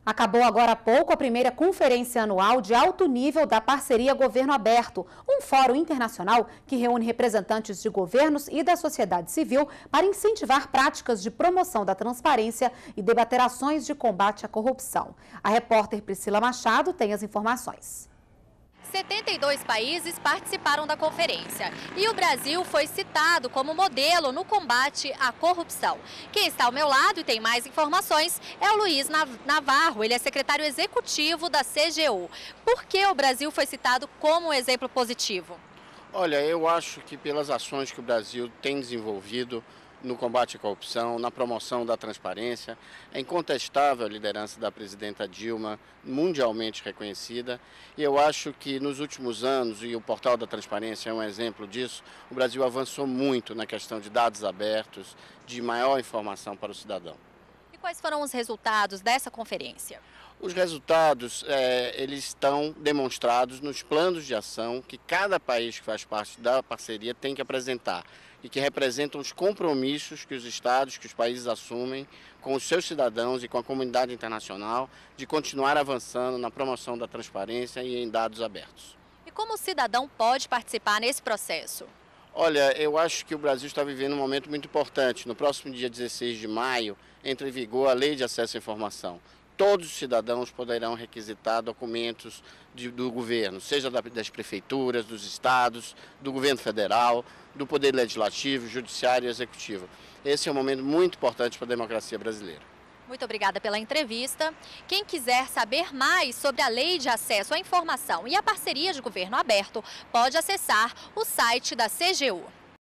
Acabou agora há pouco a primeira conferência anual de alto nível da parceria Governo Aberto, um fórum internacional que reúne representantes de governos e da sociedade civil para incentivar práticas de promoção da transparência e debater ações de combate à corrupção. A repórter Priscila Machado tem as informações. 72 países participaram da conferência e o Brasil foi citado como modelo no combate à corrupção. Quem está ao meu lado e tem mais informações é o Luiz Navarro, ele é secretário executivo da CGU. Por que o Brasil foi citado como um exemplo positivo? Olha, eu acho que pelas ações que o Brasil tem desenvolvido no combate à corrupção, na promoção da transparência, é incontestável a liderança da presidenta Dilma, mundialmente reconhecida, e eu acho que nos últimos anos, e o Portal da Transparência é um exemplo disso, o Brasil avançou muito na questão de dados abertos, de maior informação para o cidadão. E quais foram os resultados dessa conferência? Os resultados, eles estão demonstrados nos planos de ação que cada país que faz parte da parceria tem que apresentar e que representam os compromissos que os estados, que os países assumem com os seus cidadãos e com a comunidade internacional de continuar avançando na promoção da transparência e em dados abertos. E como o cidadão pode participar nesse processo? Olha, eu acho que o Brasil está vivendo um momento muito importante. No próximo dia 16 de maio, entra em vigor a Lei de Acesso à Informação. Todos os cidadãos poderão requisitar documentos do governo, seja das prefeituras, dos estados, do governo federal, do poder legislativo, judiciário e executivo. Esse é um momento muito importante para a democracia brasileira. Muito obrigada pela entrevista. Quem quiser saber mais sobre a Lei de Acesso à Informação e a parceria de Governo Aberto, pode acessar o site da CGU.